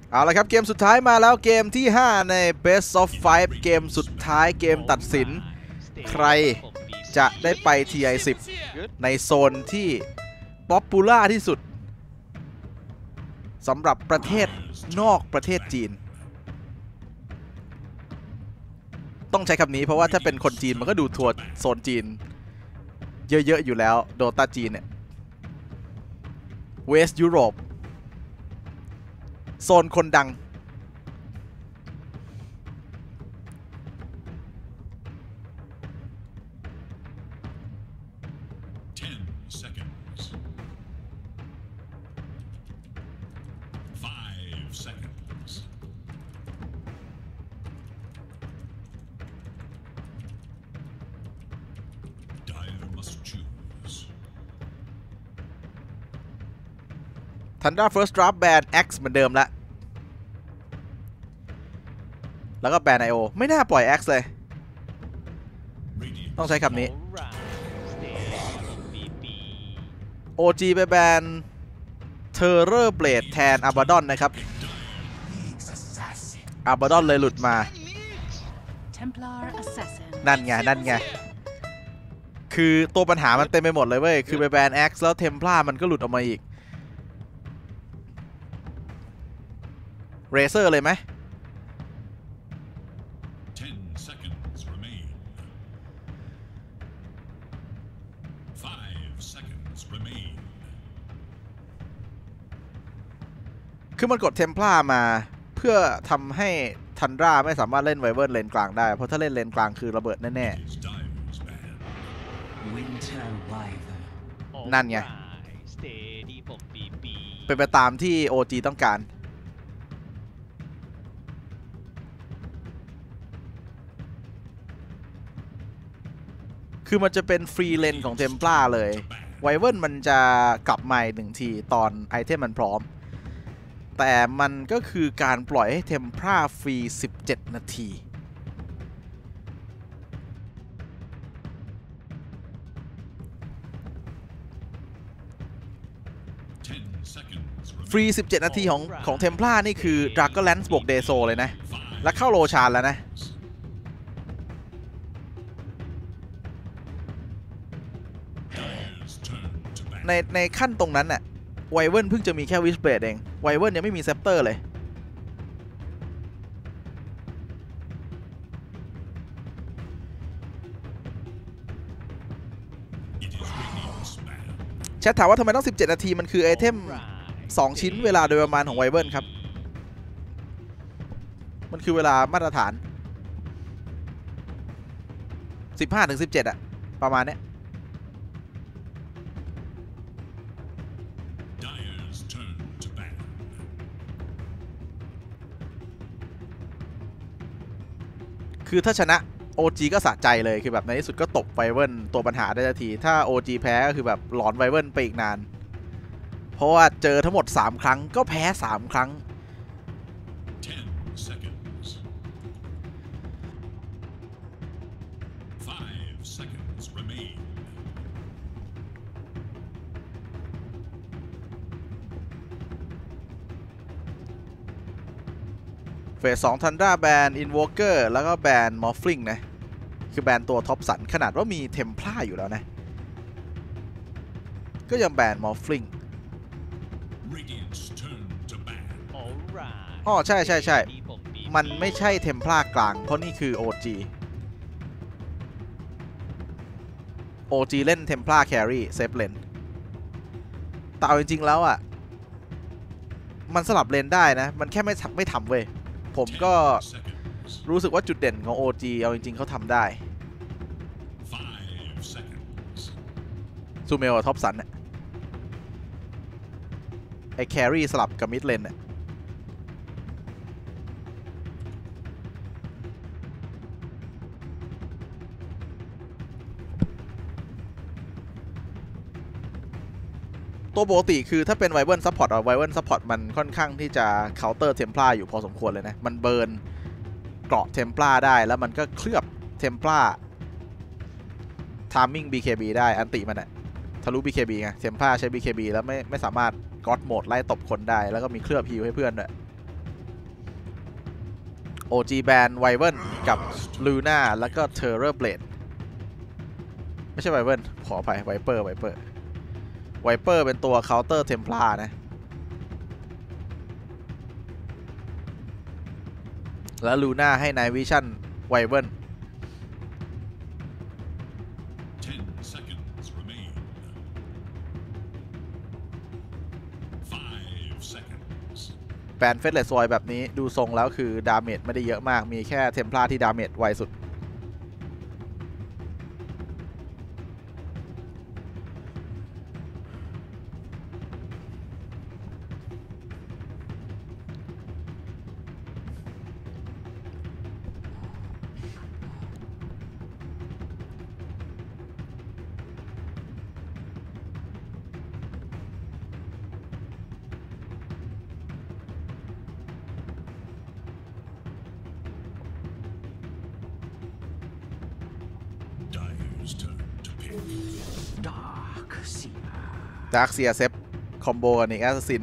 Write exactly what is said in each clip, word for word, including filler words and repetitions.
เอาละครับเกมสุดท้ายมาแล้วเกมที่ห้าใน Best of ไฟว์ เกมสุดท้ายเกมตัดสินใครจะได้ไป ที ไอ สิบ ในโซนที่ป๊อปปูล่าที่สุดสำหรับประเทศนอกประเทศจีนต้องใช้คำนี้เพราะว่าถ้าเป็นคนจีนมันก็ดูทัวร์โซนจีนเยอะๆอยู่แล้วโดตาจีนเนี่ยเวสต์ยุโรปโซนคนดังทันด้า First Draft แบน X เหมือนเดิมละแล้วก็แบน ไอ โอ ไม่น่าปล่อย X เลยต้องใช้คำนี้ โอ จี ไปแบน Terror Blade แทน Abaddon นะครับ Abaddon เลยหลุดมานั่นไงนั่นไงคือตัวปัญหามันเต็มไปหมดเลยเว้ยคือไปแบน X แล้ว Templar มันก็หลุดออกมาอีกเรเซอร์เลยไหมคือมันกดเทมพลามาเพื่อทำให้ทันดราไม่สามารถเล่นไวเวิร์นเลนกลางได้เพราะถ้าเล่นเลนกลางคือระเบิดแน่ๆนั่นไงเป็นไปตามที่ โอ จี ต้องการคือมันจะเป็นฟรีเลนของเทมพลาเลยไวเวิร์นมันจะกลับมาหนึ่งทีตอนไอเทมมันพร้อมแต่มันก็คือการปล่อยให้เทมพลาฟรีสิบเจ็ดนาทีฟรีสิบเจ็ดนาทีของของเทมพลานี่คือดราก้อนแลนส์บวกเดโซเลยนะแล้วเข้าโลชานแล้วนะในในขั้นตรงนั้นน่ะไวเวิร์นเพิ่งจะมีแค่วิชเบดเองไวเวิร์นยังไม่มีเซปเตอร์เลยแชทถามว่าทำไมต้องสิบเจ็ดนาทีมันคือไอเทมสองชิ้นเวลาโดยประมาณของไวเวิร์นครับมันคือเวลามาตรฐาน สิบห้าถึงสิบเจ็ด อะประมาณเนี้ยคือถ้าชนะ โอ จี ก็สะใจเลยคือแบบในที่สุดก็ตบไวเวิร์นตัวปัญหาได้ทันทีถ้า โอ จี แพ้ก็คือแบบหลอนไวเวิร์นไปอีกนานเพราะว่าเจอทั้งหมดสามครั้งก็แพ้สามครั้งเฟสสองทันดราแบนอินโวเกอร์แล้วก็แบนมอฟฟลิงนะคือแบนตัวท็อปสันขนาดว่ามีเทมพลาอยู่แล้วนะก็ยังแบนมอฟฟลิงอ๋อใช่ใช่ใช่มันไม่ใช่เทมพลากลางเพราะนี่คือ โอ จี โอ จี เล่นเทมพลาแครี่เซฟเลนแต่เอาจริงๆแล้วอ่ะมันสลับเลนได้นะมันแค่ไม่ไม่ทำเว้ยผมก็รู้สึกว่าจุดเด่นของ โอ จี เอาจริงๆเขาทำได้ซูเมลท็อปสันเนี่ยไอแครี่สลับกับมิดเลนเนี่ยตัวปกติคือถ้าเป็นไวเวิร์นซัพพอร์ตอะไวเวิร์นซัพพอร์ตมันค่อนข้างที่จะเคาน์เตอร์เทมพลาอยู่พอสมควรเลยนะมันเบิร์นเกราะเทมพลาได้แล้วมันก็เคลือบเทมพลาทามมิ่ง บี เค บี ได้อันติมันอะทะลุ บี เค บี ไงเทมพลาใช้ บี เค บี แล้วไม่ไม่สามารถก็อดโหมดไล่ตบคนได้แล้วก็มีเคลือบฮิลให้เพื่อนด้วยโอ จี แบนไวเวิร์นกับลูน่าแล้วก็เทอร์เรอร์เบลดไม่ใช่ไวเวิร์นขออภัยไวเปอร์ไวเปอร์ไวเปอร์เป็นตัวเคาน์เตอร์เทมพลาร์นะแล้วลูน่าให้นายวิชั่นไวเวิร์นแบนเฟสเลสซอยแบบนี้ดูทรงแล้วคือดาเมจไม่ได้เยอะมากมีแค่เทมพลาที่ดาเมจไวสุดดาร์คเซียเซฟคอมโบกับนิกแอสซิน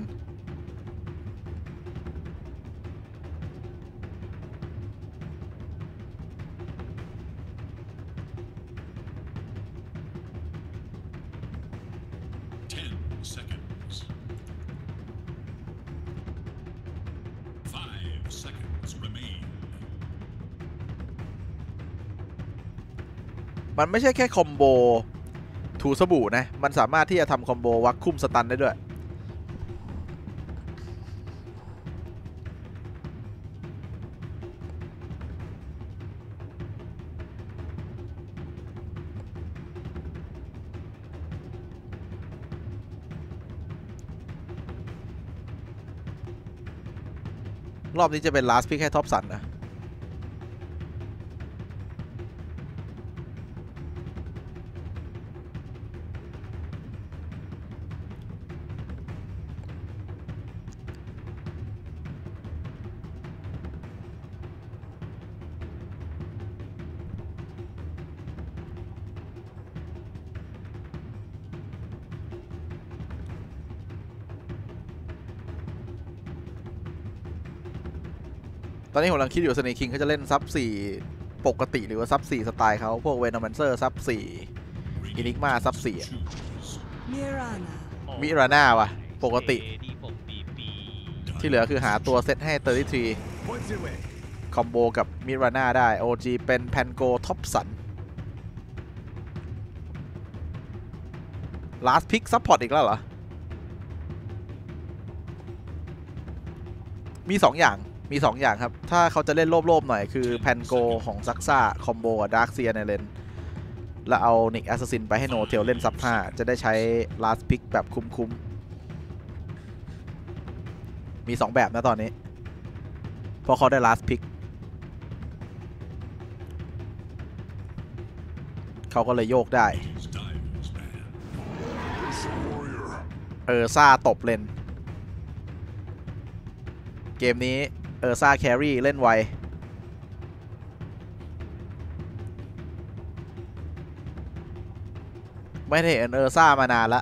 มันไม่ใช่แค่คอมโบถูสบู่นะมันสามารถที่จะทำคอมโบวักคุ้มสตันได้ด้วยรอบนี้จะเป็นลาสพิกให้ท็อปสันนะตอนนี้ผมกำลังคิดอยู่สเนคิงเขาจะเล่นซับสี่ปกติหรือว่าซับสี่สไตล์เขาพวกเวนอมันเซอร์ซับสี่อินิกมาซับสี่มิราน่าวะปกติที่เหลือคือหาตัวเซตให้สามสิบสามคอมโบกับมิราน่าได้ โอ จี เป็นแพนโกท็อปสันลาสพิกซัพพอร์ตอีกแล้วเหรอมีสองอย่างมีสองอย่างครับถ้าเขาจะเล่นโลบๆหน่อยคือแพนโกของซักซ่าคอมโบกับดาร์คเซียในเลนแล้วเอานิกแอสซัสซินไปให้โนเทลเล่นซับห้าจะได้ใช้ลาสพิกแบบคุ้มๆมีสองแบบนะตอนนี้เพราะเขาได้ลาสพิกเขาก็เลยโยกได้เออซ่าตบเลนเกมนี้เออซ่าแครี่เล่นไวไม่ได้เห็นเออซ่ามานานละ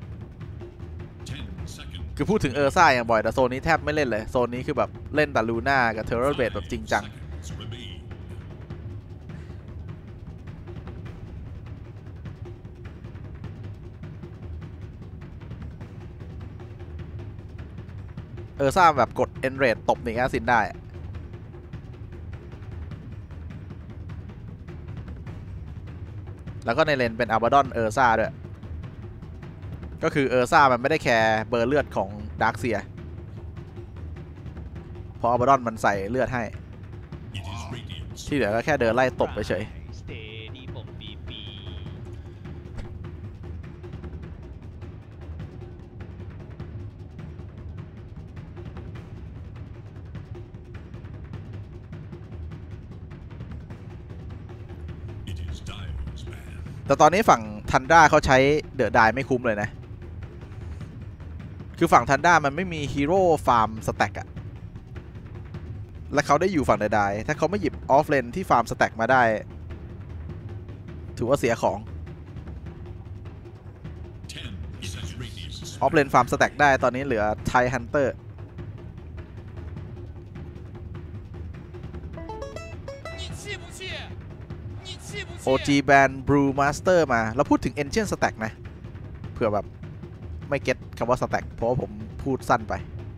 คือพูดถึงเออซ่าอย่างบ่อยแต่โซนนี้แทบไม่เล่นเลยโซนนี้คือแบบเล่นแต่ลูน่ากับเทอร์เรอร์เบดแบบจริงจังเออซ่าแบบกดเอนเรดตบนิกแอสซินได้แล้วก็ในเลนเป็นอัลบาดอนเออซ่าด้วยก็คือเออซ่ามันไม่ได้แคร์เบอร์เลือดของดาร์คเซียเพราะอัลบาดอนมันใส่เลือดให้ที่เหลือก็แค่เดินไล่ตบไปเฉยแต่ตอนนี้ฝั่งทันด้าเขาใช้เดอะไดไม่คุ้มเลยนะคือฝั่งทันด้ามันไม่มีฮีโร่ฟาร์มสแต็กอะและเขาได้อยู่ฝั่งเดอะไดถ้าเขาไม่หยิบออฟเลนที่ฟาร์มสแต็กมาได้ถือว่าเสียของออฟเลนฟาร์มสแต็กได้ตอนนี้เหลือไทฮันเตอร์โอ จี แบน Blue Master มาเราพูดถึง Ancient Stack นะเผื่อแบบไม่เก็ตคำว่า Stack เพราะว่าผมพูดสั้นไป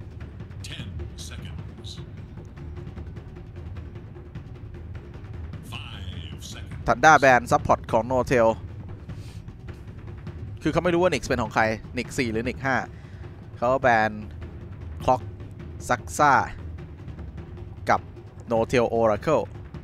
ทันด้าแบนซัพพอร์ตของ Notel คือเขาไม่รู้ว่า Nix เป็นของใคร Nix สี่หรือ Nix ห้าเขาแบน Clock Saxa กับ Notel Oracle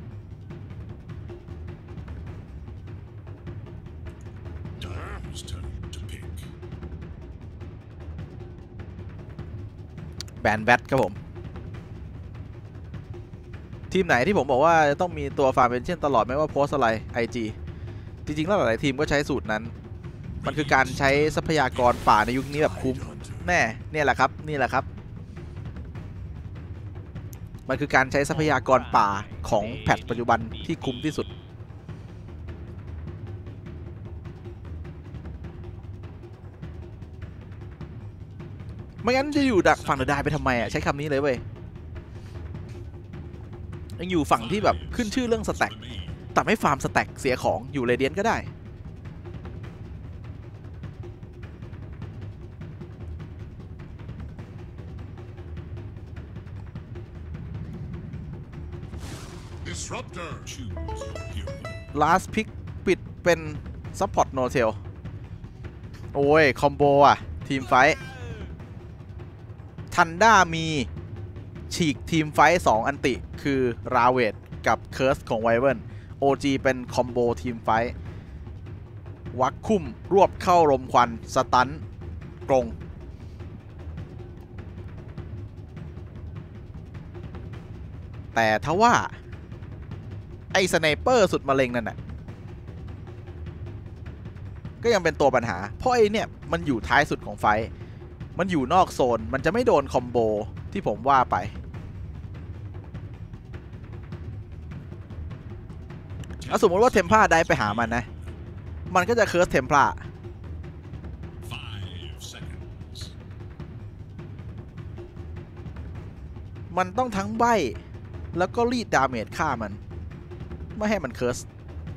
แบนแบทครับผมทีมไหนที่ผมบอกว่าต้องมีตัวฟาร์มเป็นเช่นตลอดไม่ว่าโพสอะไร ไอ จี จริงๆแล้วหลายๆทีมก็ใช้สูตรนั้นมันคือการใช้ทรัพยากรป่าในยุคนี้แบบคุ้มแน่เนี่ยแหละครับนี่แหละครับมันคือการใช้ทรัพยากรป่าของแพทปัจจุบันที่คุ้มที่สุดไม่งั้นจะอยู่ดักฝั่งเดอะไดไปทำไมอ่ะใช้คำนี้เลยเว้ยยังอยู่ฝั่งที่แบบขึ้นชื่อเรื่องสแต็กแต่ไม่ฟาร์มสแต็กเสียของอยู่เรเดียนก็ได้last pick ปิดเป็น support Notel โอ้ยคอมโบอ่ะทีมไฟทันด้ามีฉีกทีมไฟสองอันติคือราเวทกับเคิร์สของไวเวิร์น โอ จี เป็นคอมโบทีมไฟวักคุ้มรวบเข้าลมควันสตันกรงแต่ทว่าไอ้สไนเปอร์สุดมะเร็งนั่นน่ะก็ยังเป็นตัวปัญหาเพราะไอ้เนี่ยมันอยู่ท้ายสุดของไฟมันอยู่นอกโซนมันจะไม่โดนคอมโบที่ผมว่าไปแล้วสมมติว่าเทมพลาได้ไปหามันนะมันก็จะเคิร์สเทมพลามันต้องทั้งใบแล้วก็รีดดาเมจฆ่ามันไม่ให้มันเคิร์ส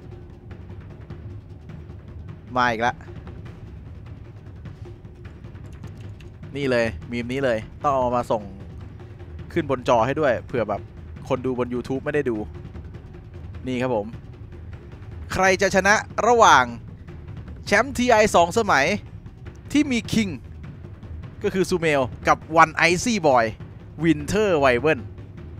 มาอีกแล้วนี่เลยมีมนี้เลยต้องเอามาส่งขึ้นบนจอให้ด้วยเผื่อแบบคนดูบน YouTube ไม่ได้ดูนี่ครับผมใครจะชนะระหว่างแชมป์ ที ไอ สองสมัยที่มีคิงก็คือซูเมลกับวันไอซี่บอยวินเทอร์ไวเวิร์น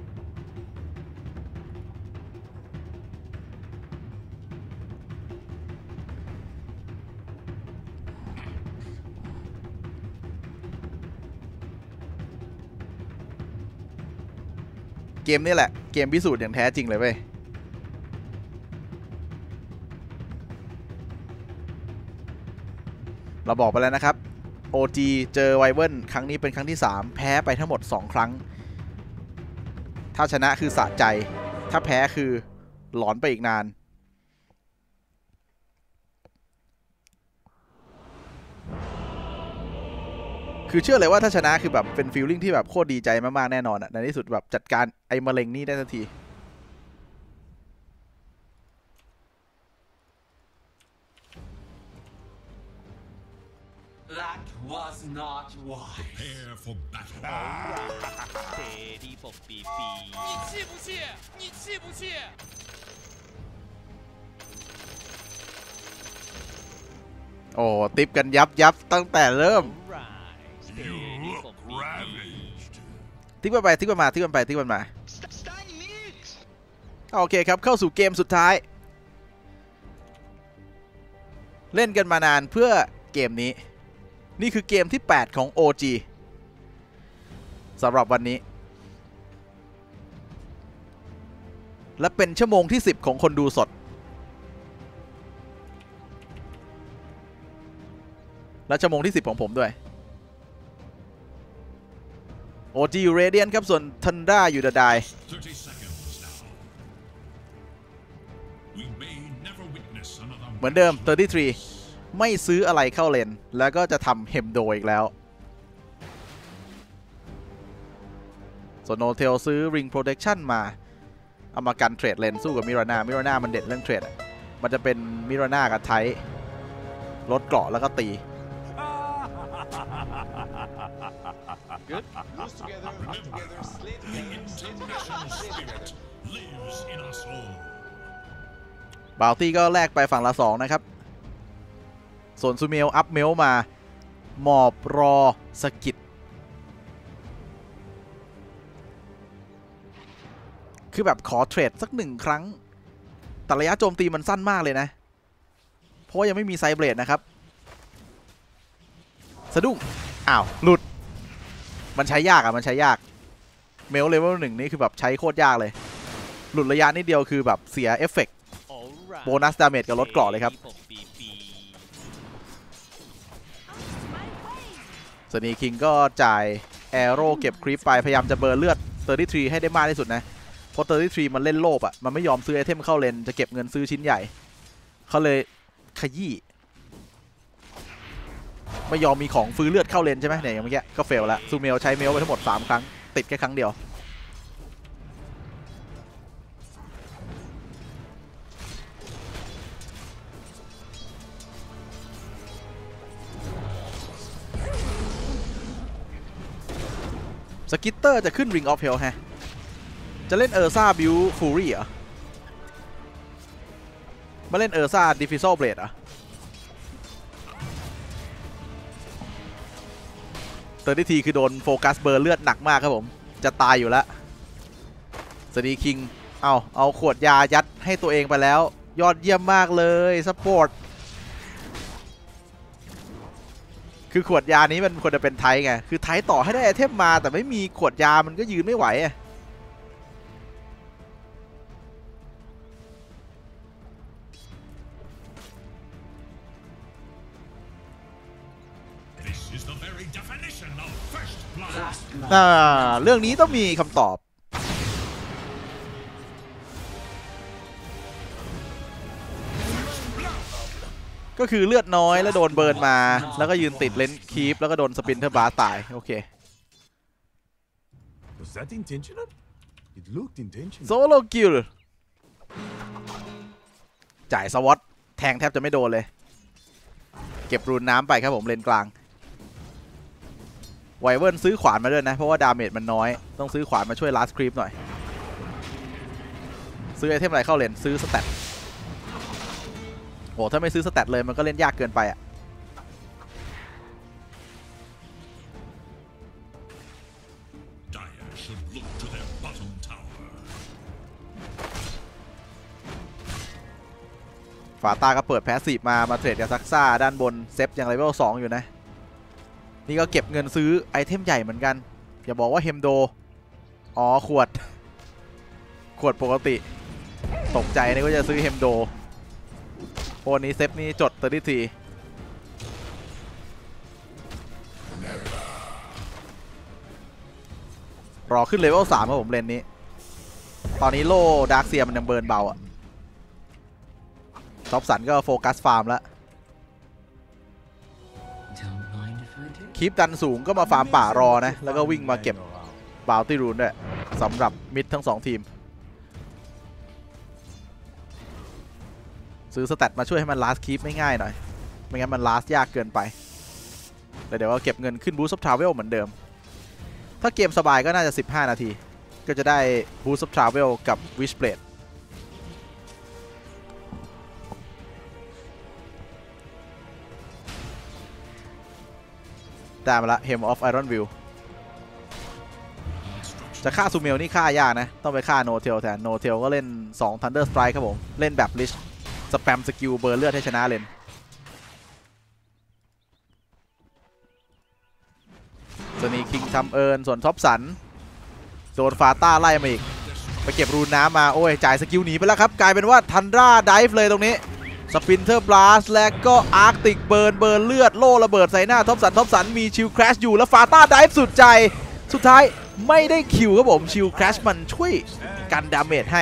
เกมนี้แหละเกมพิสูจน์อย่างแท้จริงเลยเว้ยเราบอกไปแล้วนะครับ โอ จี เจอไวเวิร์นครั้งนี้เป็นครั้งที่สามแพ้ไปทั้งหมดสองครั้งถ้าชนะคือสะใจถ้าแพ้คือหลอนไปอีกนานคือเชื่อเลยว่าถ้าชนะคือแบบเป็นฟีลลิ่งที่แบบโคตรดีใจมากๆแน่นอนอ่ะในที่สุดแบบจัดการไอ้มะเร็งนี่ได้ทันที That was not wise. Prepare for battle. เจดีปกปีปี你气不气你气不气โอ้ติปกันยับยับตั้งแต่เริ่มทิปกันไปทิปกันมาทิปกันไปทิปกันมาโอเคครับเข้าสู่เกมสุดท้ายเล่นกันมานานเพื่อเกมนี้นี่คือเกมที่แปดของ โอ จี สำหรับวันนี้และเป็นชั่วโมงที่สิบของคนดูสดและชั่วโมงที่สิบของผมด้วย โอ จี อยู่เรเดียนครับส่วนทันด้าอยู่เดอะไดเหมือนเดิมสามสิบสามไม่ซื้ออะไรเข้าเลนแล้วก็จะทำเฮมโดอีกแล้วส่วนโนเทลซื้อ Ring Protection มาเอามากันเทรดเลนสู้กับมิราน่ามิราน่ามันเด็ดเรื่องเทรดอ่ะมันจะเป็นมิราน่ากับไทลดเกราะแล้วก็ตี Good. Lose together, live together, slay together, slay together, slay together. lives in us all. บาวตี้ก็แลกไปฝั่งละสองนะครับส่วนซูเมลอัพเมลมาหมอบรอสกิดคือแบบขอเทรดสักหนึ่งครั้งแต่ระยะโจมตีมันสั้นมากเลยนะเพราะยังไม่มีไซเบรดนะครับสะดุ้งอ้าวหลุดมันใช้ยากอ่ะมันใช้ยากเมลเลเวลหนึ่งนี่คือแบบใช้โคตรยากเลยหลุดระยะนิดเดียวคือแบบเสียเอฟเฟกต์โบนัสดาเมจกับลดเกราะเลยครับสนีคิงก็จ่ายแอโร่เก็บครีปไปพยายามจะเบิร์นเลือดสามสิบสามให้ได้มากที่สุดนะเพราะสามสิบสามมันเล่นโลภอ่ะมันไม่ยอมซื้อไอเทมเข้าเลนจะเก็บเงินซื้อชิ้นใหญ่เขาเลยขยี้ไม่ยอมมีของฟื้นเลือดเข้าเลนใช่ไหมเนี่ยอย่างเมื่อกี้ก็เฟลแล้วซูเมลใช้เมลไปทั้งหมดสามครั้งติดแค่ครั้งเดียวสกิตเตอร์จะขึ้น Ring of Hell ฮะจะเล่นเออร์ซ่าบิวฟูรี่เหรอมาเล่นเออร์ซ่าดิฟิซอลเบลดเหรอเตอร์ดิทีคือโดนโฟกัสเบอร์เลือดหนักมากครับผมจะตายอยู่แล้วสตีคิงเอาเอาขวดยายัดให้ตัวเองไปแล้วยอดเยี่ยมมากเลยสปอร์ตคือขวดยานี้มันควรจะเป็นไทยไงคือไทยต่อให้ได้ไอเทมมาแต่ไม่มีขวดยามันก็ยืนไม่ไหวอ่ะ This is the very definition of first blood. อ่าเรื่องนี้ต้องมีคำตอบก็คือเลือดน้อยแล้วโดนเบิร์นมาแล้วก็ยืนติดเลนคีฟแล้วก็โดนสปินเทอร์บาร์ตายโอเค Was that intentional? It looked intentional. โซโลคิลจ่ายสวอตแทงแทบจะไม่โดนเลยเก็บรูนน้ำไปครับผมเลนกลางไวเวิร์นซื้อขวานมาด้วยนะเพราะว่าดาเมจมันน้อยต้องซื้อขวานมาช่วยลาสครีปหน่อยซื้อไอเทมอะไรเข้าเลนซื้อสแตทโอ้ถ้าไม่ซื้อสแตทเลยมันก็เล่นยากเกินไปอ่ะฟาตาก็เปิดแพสซีฟมามาเทรดกับซักซ่าด้านบนเซฟยังเลเวลสองอยู่นะนี่ก็เก็บเงินซื้อไอเทมใหญ่เหมือนกันอย่าบอกว่าเฮมโดอ๋อขวดขวดปกติตกใจนี่ก็จะซื้อเฮมโดโอ้นี้เซฟนี่จดตัวที่ทีรอขึ้นเลเวลสามครับผมเลนนี้ตอนนี้โล่ดาร์คเซียมันยังเบิร์นเบาอะท็อปสันก็โฟกัสฟาร์มแล้วคลิปดันสูงก็มาฟาร์มป่ารอนะแล้วก็วิ่งมาเก็บบาวตี้รูนด้วยสำหรับมิดทั้งสองทีมซื้อสแตทมาช่วยให้มันลาสคีปไม่ง่ายหน่อยไม่งั้นมันลาสยากเกินไปแต่เดี๋ยวว่าเก็บเงินขึ้นบูสต์ออฟทราเวลเหมือนเดิมถ้าเกมสบายก็น่าจะสิบห้านาทีก็จะได้บูสต์ออฟทราเวลกับวิชเบลดได้มาละ Helm of Iron Will จะฆ่าซูเมลนี่ฆ่ายากนะต้องไปฆ่าโนเทลแทนโนเทลก็เล่นสอง Thunder Strike ครับผมเล่นแบบลิชสแปมสกิลเบอร์เลือดให้ชนะเลนสนีคิงทำเอิร์นส่วนท็อปสันโดนฟาต้าไล่มาอีกไปเก็บรูนน้ำมาโอ้ยจ่ายสกิลหนีไปแล้วครับกลายเป็นว่าทันดราไดฟ์เลยตรงนี้สปินเทอร์บลัสและก็อาร์กติกเบิร์นเบิร์นเลือดโล่ระเบิดใส่หน้าท็อปสันท็อปสันมีชิลคราชอยู่แล้วฟาต้าไดฟ์สุดใจสุดท้ายไม่ได้คิวครับผมชิลคราชมันช่วยกันดาเมจให้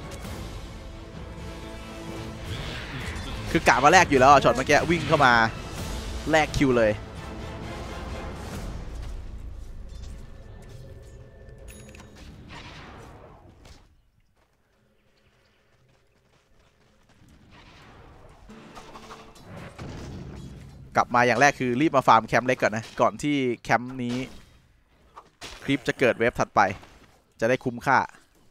คือกะมาแลกอยู่แล้วช็อตเมื่อกี้วิ่งเข้ามาแลกคิวเลยลับมาอย่างแรกคือรีบมาฟาร์มแคมป์เล็กก่อนนะก่อนที่แคมป์นี้คลิปจะเกิดเวฟถัดไปจะได้คุ้มค่า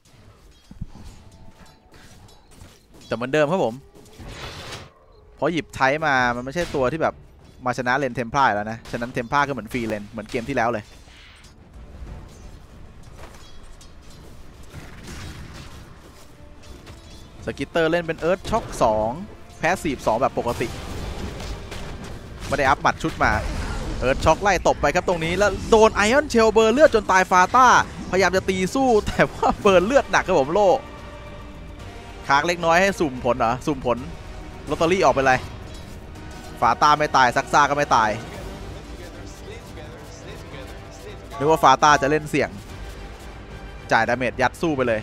แต่เหมือนเดิมครับผมพอหยิบไทป์มามันไม่ใช่ตัวที่แบบมาชนะเลนเทมพลาแล้วนะฉะนั้นเทมพลาก็เหมือนฟรีเลนเหมือนเกมที่แล้วเลยสกิตเตอร์เล่นเป็นเอิร์ธช็อคสองแพสซีฟสองแบบปกติไม่ได้อัพหมัดชุดมาเอิร์ธช็อคไล่ตบไปครับตรงนี้แล้วโดนไอออนเชลเบอร์เลือดจนตายฟาต้าพยายามจะตีสู้แต่ว่าเบิร์นเลือดหนักครับผมโลค้างเล็กน้อยให้สุ่มผลเหรอสุ่มผลลอตเตอรี่ออกไปเลยฟาต้าไม่ตายซักซ่าก็ไม่ตายนึกว่าฟาต้าจะเล่นเสี่ยงจ่ายดาเมจยัดสู้ไปเลย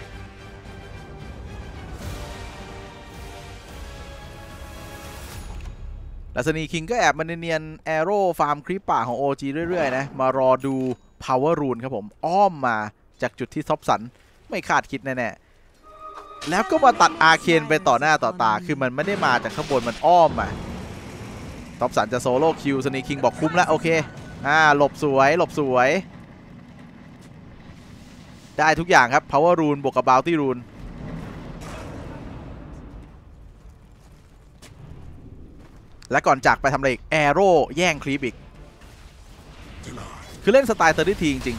ลัสนีคิงก็แอบมันเนียนแอโร่ฟาร์มคลิปป่าของ โอ จี เรื่อยๆนะมารอดู Power Rune ครับผมอ้อมมาจากจุดที่ท็อปสันไม่คาดคิดแน่ๆแล้วก็มาตัดอาร์เคนไปต่อหน้าต่อตาคือมันไม่ได้มาจากข้างบนมันอ้อมมาท็อปสันจะโซโล่คิวสนีคิงบอกคุ้มแล้วโอเคอ่าหลบสวยหลบสวยได้ทุกอย่างครับ Power Rune บวกกับ Bounty Runeและก่อนจากไปทำอะไรอีกแอโร่แย่งคลิปอีกคือเล่นสไตล์เตอร์ดิทีจริง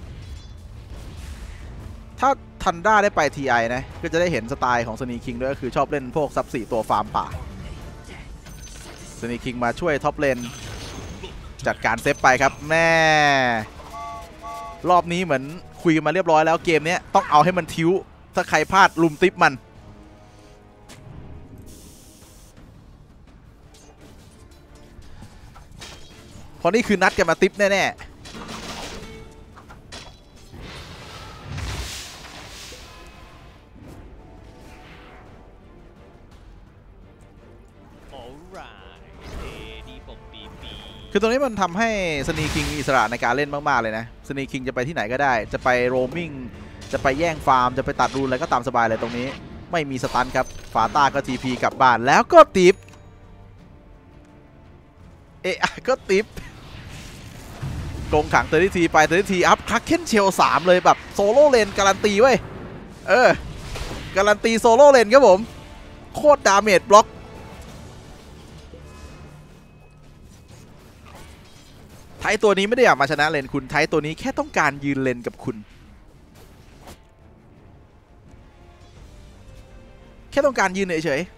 ๆถ้าทันด้าได้ไป ที ไอ นะก็จะได้เห็นสไตล์ของสนีคิงด้วยก็คือชอบเล่นพวกซับสี่ตัวฟาร์มป่าสนีคิงมาช่วยท็อปเลนจัดการเซฟไปครับแม่รอบนี้เหมือนคุยกันมาเรียบร้อยแล้วเกมนี้ต้องเอาให้มันทิ้วถ้าใครพลาดลุมติ๊บมันเพราะนี่คือนัดกันมาติ๊บแน่ๆคือตรงนี้มันทำให้สนีคิงมีอิสระในการเล่นมากๆเลยนะสนีคิงจะไปที่ไหนก็ได้จะไปโรมมิ่งจะไปแย่งฟาร์มจะไปตัดรูนอะไรก็ตามสบายเลยตรงนี้ไม่มีสตันครับฟาต้าก็ทีพีกลับบ้านแล้วก็ติ๊บเอะก็ติ๊บกงขังเตอร์ทีไปเตอร์ทีอัพคลักเคนเชลสามเลยแบบโซโล่เลนการันตีเว้ยเออการันตีโซโล่เลนครับผมโคตรดาเมจบล็อกไทตัวนี้ไม่ได้อยากมาชนะเลนคุณไทตัวนี้แค่ต้องการยืนเลนกับคุณแค่ต้องการยืนเฉย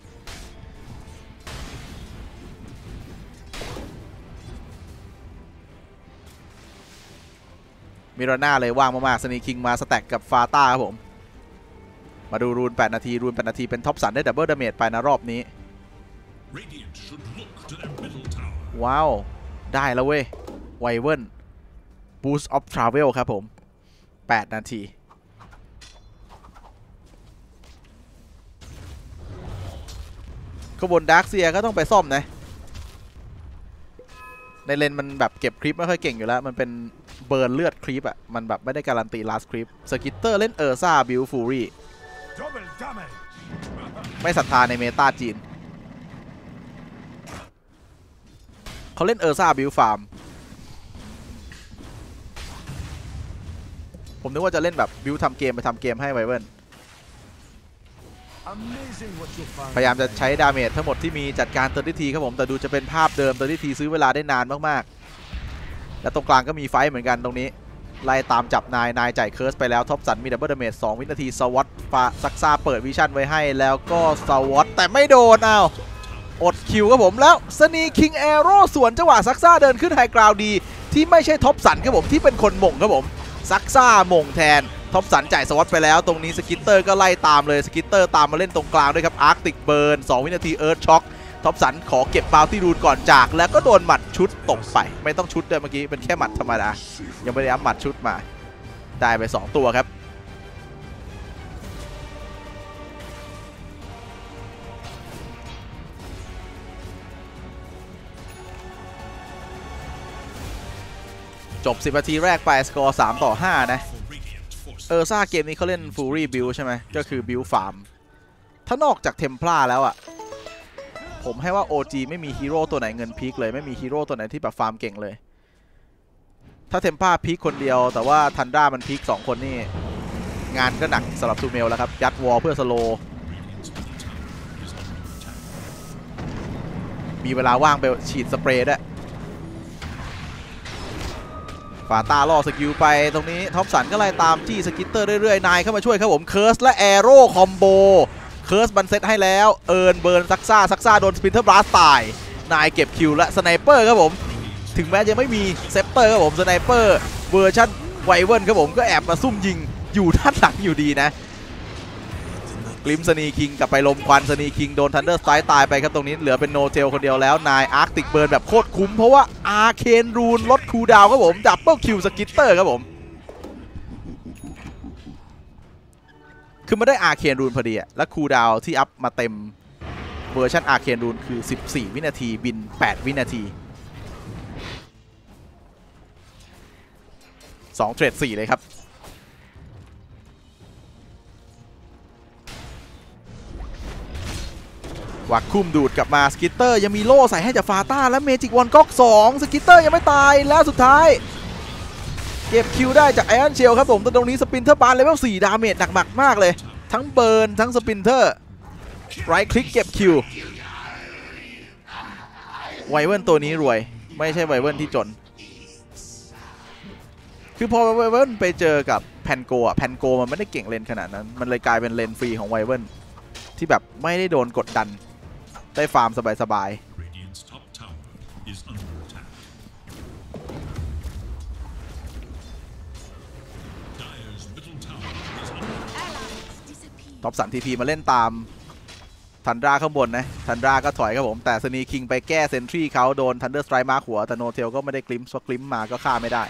มิราน่าเลยว่างมากๆสนีคิงมาสแต็กกับฟาต้าครับผมมาดูรูนแปดนาทีรูนแปดนาทีเป็นท็อปสันได้ดับเบิลดาเมจไปนะรอบนี้ว้าวได้แล้วเว้ยไวเวิร์น Boost of Travel ครับผมแปดนาทีขบวนดาร์คเซียก็ต้องไปซ่อมนะในเลนมันแบบเก็บคลิปไม่ค่อยเก่งอยู่แล้วมันเป็นเบิร์นเลือดคลิปอะมันแบบไม่ได้การันตี last คลิปสกิตเตอร์เล่นเออร์ซ่าบิลฟูรี่ไม่ศรัทธาในเมตาจีนเขาเล่นเออร์ซ่าบิลฟาร์มผมนึกว่าจะเล่นแบบบิลทำเกมไปทำเกมให้ไวเวิร์นพยายามจะใช้ดาเมจทั้งหมดที่มีจัดการเตอร์ดิทีครับผมแต่ดูจะเป็นภาพเดิมเตอร์ดิทีซื้อเวลาได้นานมากๆและตรงกลางก็มีไฟเหมือนกันตรงนี้ไล่ตามจับนายนายจ่ายเคิร์สไปแล้วท็อปสันมีดับเบิลดาเมจสองวินาทีสวอตฟาซักซ่าเปิดวิชั่นไว้ให้แล้วก็สวอตแต่ไม่โดนเอาอดคิวครับผมแล้วสนีคิงแอโร่สวนจังหวะซักซ่าเดินขึ้นไฮกราวดีที่ไม่ใช่ท็อปสันครับผมที่เป็นคนหม่งครับผมซักซ่าหม่งแทนท็อปสันจ่ายสวอตไปแล้วตรงนี้สกิตเตอร์ก็ไล่ตามเลยสกิตเตอร์ตามมาเล่นตรงกลางด้วยครับอาร์กติกเบิร์นสองวินาทีเอิร์ธช็อคท็อปสันขอเก็บบาวตี้รูนก่อนจากแล้วก็โดนหมัดชุดตกไปไม่ต้องชุดเลยเมื่อกี้เป็นแค่หมัดธรรมดายังไม่ได้อัพหมัดชุดมาได้ไปสองตัวครับจบสิบนาทีแรกไปสกอร์สามต่อห้านะเออซ่าเกมนี้เขาเล่นฟูรี่บิลใช่ไหมก็คือบิลฟาร์มถ้านอกจากเทมพลาแล้วอะผผมให้ว่า โอ จี ไม่มีฮีโร่ตัวไหนเงินพีคเลยไม่มีฮีโร่ตัวไหนที่แบบฟาร์มเก่งเลยถ้าเทมป้าพีคคนเดียวแต่ว่าทันด้ามันพีคสองคนนี่งานก็หนักสำหรับซูเมลแล้วครับยัดวอลเพื่อสโลมีเวลาว่างไปฉีดสเปรย์ด้วยฝาตาล่อสกิลไปตรงนี้ท็อปสันก็ไล่ตามจี้สกิตเตอร์เรื่อยๆนายเข้ามาช่วยครับผมเคิร์สและแอโร่คอมโบเคิร์สบันเซตให้แล้วเอิร์นเบิร์นซักซ่าซักซ่าโดนสปินเทอร์บลัสตายนายเก็บคิวและสไนเปอร์ครับผมถึงแม้จะไม่มีเซปเตอร์ครับผมสไนเปอร์เวอร์ชั่นไวเวิร์นครับผมก็แอบมาซุ่มยิงอยู่ด้านหลังอยู่ดีนะกลิมสนีคิงกับไปลมควันสนีคิงโดนทันเดอร์สไตร์ตายไปครับตรงนี้เหลือเป็นโนเทลคนเดียวแล้วนายอาร์คติกเบิร์นแบบโคตรคุ้มเพราะว่าอาร์เคนรูนลดคูลดาวน์ครับผมดับเบิลคิวสกิตเตอร์ครับผมคือมาได้อาร์เคนรูนพอดีอะและคูลดาวน์ที่อัพมาเต็มเวอร์ชันอาร์เคนรูนคือสิบสี่วินาทีบินแปดวินาทีสองเทรดสี่เลยครับวักคุ้มดูดกลับมาสกิตเตอร์ยังมีโล่ใส่ให้จากฟาต้าและเมจิกวันก๊อกสองสกิตเตอร์ยังไม่ตายแล้วสุดท้ายเก็บคิวได้จากไอออนเชลครับผมตรงนี้สปินเทอร์บาร์เลเวลสี่ดาเมจหนักมากมากเลยทั้งเบิร์นทั้งสปินเทอร์ไรคลิกเก็บคิวไวเวิร์นตัวนี้รวยไม่ใช่ไวเวิร์นที่จนคือพอไวเวิร์นไปเจอกับแพนโกะแพนโกมันไม่ได้เก่งเลนขนาดนั้นมันเลยกลายเป็นเลนฟรีของไวเวิร์นที่แบบไม่ได้โดนกดดันได้ฟาร์มสบายๆท็อปสันทีพีมาเล่นตามทันดราข้างบนนะทันดราก็ถอยครับผมแต่สนีคิงไปแก้เซนทรีเขาโดนทันเดอร์สไตร์มาหัวแต่โนเทลก็ไม่ได้กลิมส์เพราะกลิมมาก็ฆ่าไม่ได้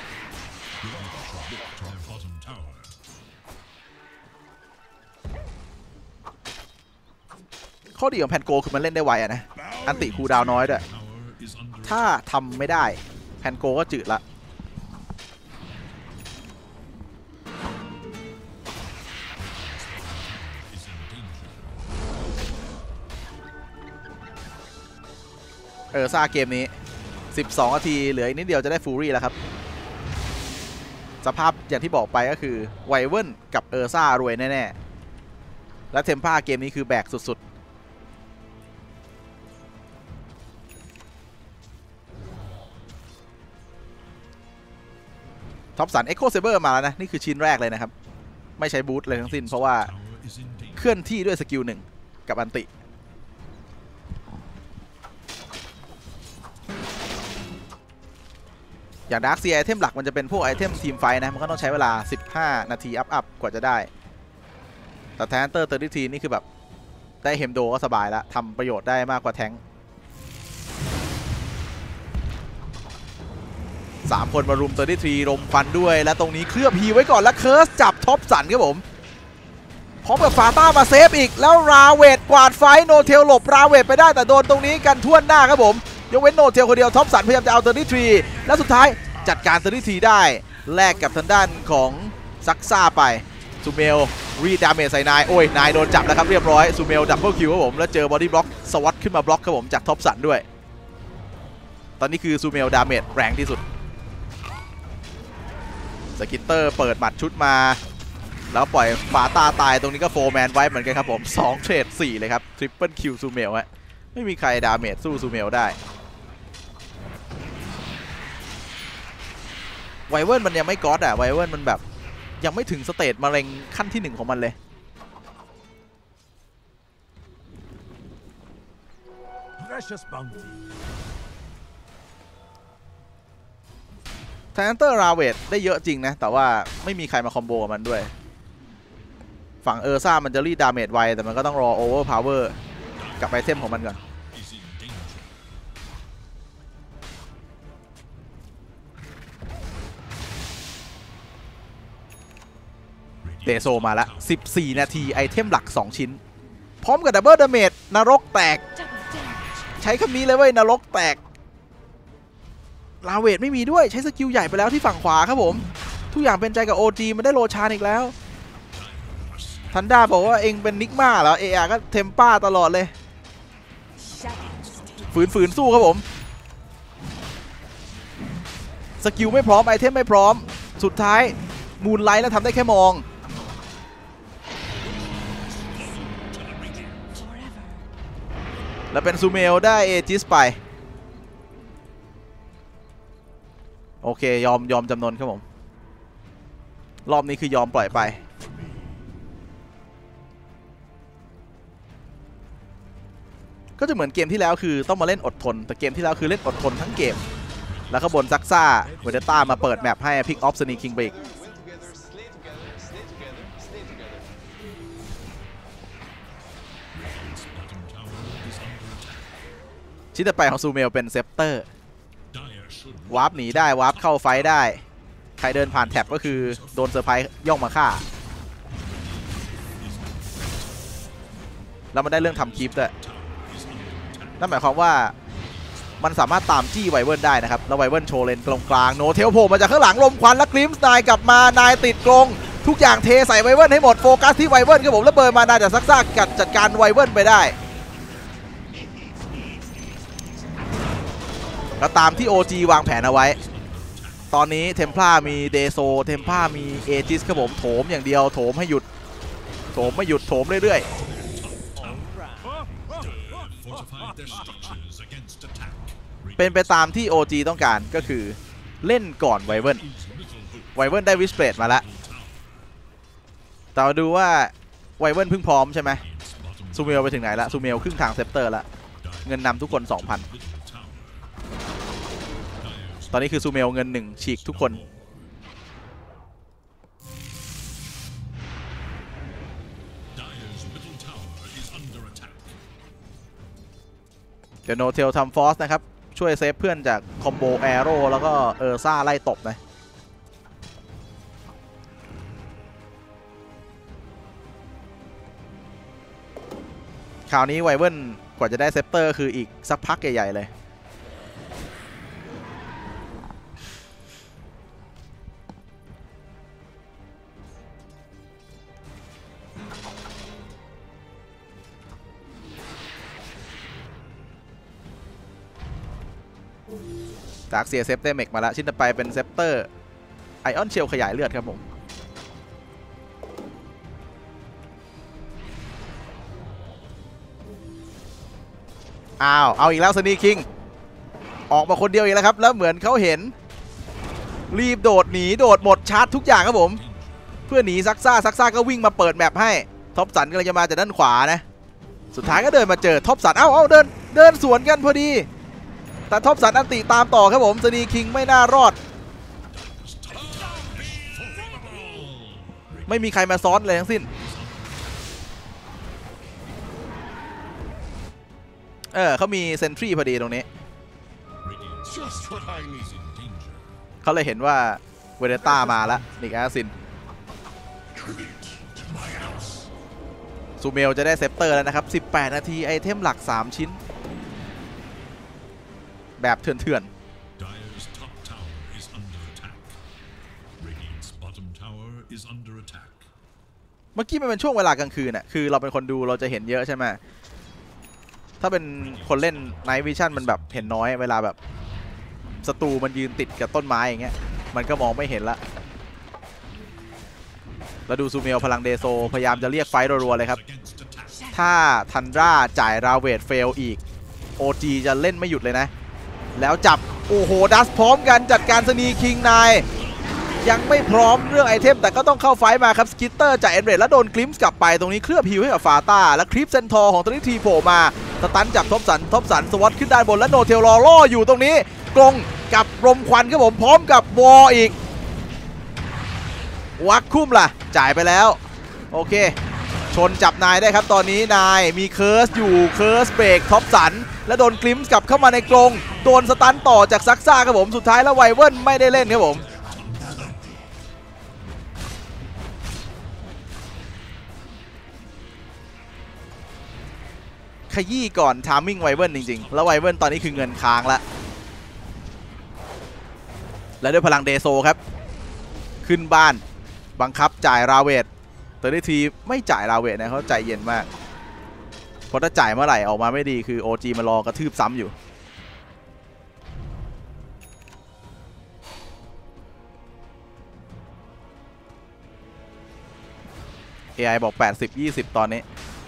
ข้อดีของแพนโกคือมันเล่นได้ไวอะนะอันติคูลดาวน้อยด้วยถ้าทำไม่ได้แพนโกก็จืดละเออซ่าเกมนี้สิบสองนาทีเหลืออีกนิดเดียวจะได้ฟูรี่แล้วครับสภาพอย่างที่บอกไปก็คือไวเวิร์นกับเออร์ซ่ารวยแน่ๆและเทมป้าเกมนี้คือแบกสุดๆท็อปสันเอ็กโคเซเบอร์มาแล้วนะนี่คือชิ้นแรกเลยนะครับไม่ใช้บูทเลยทั้งสิ้นเพราะว่าเคลื่อนที่ด้วยสกิลหนึ่งกับอันติอย่างดาร์คซีไอเทมหลักมันจะเป็นพวกไอเทมทีมไฟนะมันก็ต้องใช้เวลาสิบห้านาทีอัพๆกว่าจะได้แต่แทนเตอร์เตอร์ดิทีนี่คือแบบได้เฮมโดก็สบายแล้วทำประโยชน์ได้มากกว่าแทงค์สามคนมารุมเตอร์ดิทีรมควันด้วยและตรงนี้เคลือบฮีไว้ก่อนแล้วเคิร์สจับท็อปสันครับผมพร้อมกับฟาต้ามาเซฟอีกแล้วราเวทกวาดไฟโนเทลหลบราเวทไปได้แต่โดนตรงนี้กันท่วนหน้าครับผมยกเว้นโนเทลคนเดียวท็อปสันพยายามจะเอาเตอร์ดิทีและสุดท้ายจัดการเตอร์ดิทีได้แลกกับทางด้านของซักซ่าไปซูเมลรีดาเมจใส่นายโอ้ยนายโดนจับแล้วครับเรียบร้อยซูเมลดับเบิลคิวครับผมแล้วเจอบอดี้บล็อกสวัตขึ้นมาบล็อกครับผมจากท็อปสันด้วยตอนนี้คือซูเมลดาเมจแรงที่สุดสกิตเตอร์เปิดหมัดชุดมาแล้วปล่อยฟาตาตายตรงนี้ก็โฟร์แมนไว้เหมือนกันครับผมสองเทรดสี่เลยครับทริปเปิลคิวซูเมลฮะไม่มีใครดาเมจสู้ซูเมลได้ไวเวิร์นมันยังไม่ก๊อตอะไวเวิร์นมันแบบยังไม่ถึงสเตจมะเร็งขั้นที่หนึ่งของมันเลยแทนเตอร์ราเวทได้เยอะจริงนะแต่ว่าไม่มีใครมาคอมโบมันด้วยฝั่งเออร์ซ่ามันจะรีดดาเมจไวแต่มันก็ต้องรอโอเวอร์พาวเวอร์กับไอเทมของมันก่อนเดโซมาแล้วสิบสี่นาทีไอเทมหลักสองชิ้นพร้อมกับดับเบิลดาเมจนรกแตกใช้คำนี้เลยเว้ยนรกแตกลาเวทไม่มีด้วยใช้สกิลใหญ่ไปแล้วที่ฝั่งขวาครับผมทุกอย่างเป็นใจกับ โอ จี มันได้โลชานอีกแล้วทันด้าบอกว่าเองเป็นนิกมาเหรอเออาก็เทมป้าตลอดเลยฝืนฝืนสู้ครับผมสกิลไม่พร้อมไอเทมไม่พร้อมสุดท้ายมูนไลท์แล้วทำได้แค่มองแล้วเป็นซูเมลได้เอจิสไปโอเคยอมยอมจำนนครับผมรอบนี้คือยอมปล่อยไปก็จะเหมือนเกมที่แล้วคือต้องมาเล่นอดทนแต่เกมที่แล้วคือเล่นอดทนทั้งเกมแล้วข้างบนซักซ่าเวเดต้ามาเปิดแมปให้พิกออฟสนีคิงไปอีก Win together, slay together, stay together, stay together. ชิ้นต่อไปของซูเมลเป็นเซปเตอร์ Dire should วาร์ปหนีได้วาร์ปเข้าไฟได้ใครเดินผ่านแท็บก็คือโดนเซอร์ไพรส์ย่องมาฆ่าแล้วมันได้เรื่องทำคลิปด้วยนั่นหมายความว่ามันสามารถตามจี้ไวเวิร์นได้นะครับแล้วไวเวิร์นโชว์เลนตรงกลางโนเทลโผล่มาจากข้างหลังลมควันแล้วกริมส์นายกลับมานายติดกรงทุกอย่างเทใส่ไวเวิร์นให้หมดโฟกัสที่ไวเวิร์นครับผมแล้วเบิร์นมานายจากซักซ่ากัดจัดการไวเวิร์นไปได้แล้วตามที่ โอ จี วางแผนเอาไว้ตอนนี้เทมพลามีเดโซเทมพลามีเอจิสครับผมโถมอย่างเดียวโถมให้หยุดโถมไม่หยุดโถมเรื่อยๆเป็นไปตามที่ โอ จี ต้องการก็คือเล่นก่อนไวเวิร์นไวเวิร์นได้วิสเปรดมาแล้วแต่มาดูว่าไวเวิร์นเพิ่งพร้อมใช่ไหมซูเมลไปถึงไหนละซูเมลครึ่งทางเซปเตอร์แล้วเงินนำทุกคน สองพัน ตอนนี้คือซูเมลเงินหนึ่งฉีกทุกคนเดี๋ยวโนเทลทำฟอสนะครับช่วยเซฟเพื่อนจากคอมโบแอโร่แล้วก็เออร์ซ่าไล่ตบนะคราวนี้ไวเวิร์นกว่าจะได้เซปเตอร์คืออีกสักพักใหญ่ๆเลยจากเสียเซฟเตเมกมาแล้วชิ้นต่อไปเป็นเซปเตอร์ไอออนเชลขยายเลือดครับผมอ้าวเอาอีกแล้วสนีคิงออกมาคนเดียวอีกแล้วครับแล้วเหมือนเขาเห็นรีบโดดหนีโดดหมดชาร์จทุกอย่างครับผมเพื่อหนีซักซ่าซักซ่าก็วิ่งมาเปิดแมปให้ท็อปสันก็เลยจะมาจากด้านขวานะสุดท้ายก็เดินมาเจอท็อปสันเอ้าเอ้าเดินเดินสวนกันพอดีแต่ท็อปสันอันติตามต่อครับผมสนีคิงไม่น่ารอดไม่มีใครมาซ้อนเลยทั้งสิ้นเออเขามีเซนทรีพอดีตรงนี้เขาเลยเห็นว่าเวเดต้ามาแล้วนิกแอสซินซูเมลจะได้เซปเตอร์แล้วนะครับสิบแปดนาทีไอเทมหลักสามชิ้นแบบเถื่อนๆเมื่อกี้มันเป็นช่วงเวลากลางคืนน่ะคือเราเป็นคนดูเราจะเห็นเยอะใช่ไหมถ้าเป็นคนเล่นไนท์วิชั่นมันแบบเห็นน้อยเวลาแบบศัตรูมันยืนติดกับต้นไม้อย่างเงี้ยมันก็มองไม่เห็นละแล้วดูซูเมลพลังเดโซพยายามจะเรียกไฟต์รัวๆเลยครับถ้าทันดราจ่ายราเวทเฟลอีก โอ จี จะเล่นไม่หยุดเลยนะแล้วจับโอ้โหดัสพร้อมกันจัดการสนีคิงนายยังไม่พร้อมเรื่องไอเทมแต่ก็ต้องเข้าไฟมาครับสกิตเตอร์จากเอ็นเรดแล้วโดนกลิมส์กลับไปตรงนี้เคลือบฮิวให้กับฟาต้าแล้วคลิปเซนทอร์ของตัวนี้ทีโผล่มาสตันจับท็อปสันท็อปสันสวอตขึ้นด้านบนแล้วโนเทลรอล่ออยู่ตรงนี้กรงกับลมควันครับผมพร้อมกับวออีกวักคุ้มล่ะจ่ายไปแล้วโอเคชนจับนายได้ครับตอนนี้นายมีเคิร์สอยู่เคิร์สเบรกท็อปสันและโดนกลิมส์กลับเข้ามาในกรงโดนสตันต่อจากซักซ่าครับผมสุดท้ายแล้วไวเวิร์นไม่ได้เล่นครับผมขยี้ก่อนทามมิ่งไวเวิร์นจริงๆแล้วไวเวิร์นตอนนี้คือเงินค้างแล้วและด้วยพลังเดโซครับขึ้นบ้านบังคับจ่ายราเวทเตอร์ทีไม่จ่ายราเวทนะเขาใจเย็นมากเพราะถ้าจ่ายเมื่อไหร่ออกมาไม่ดีคือ โอ จี มารอกระทืบซ้ำอยู่เอ ไอ บอกแปดสิบ ยี่สิบตอนนี้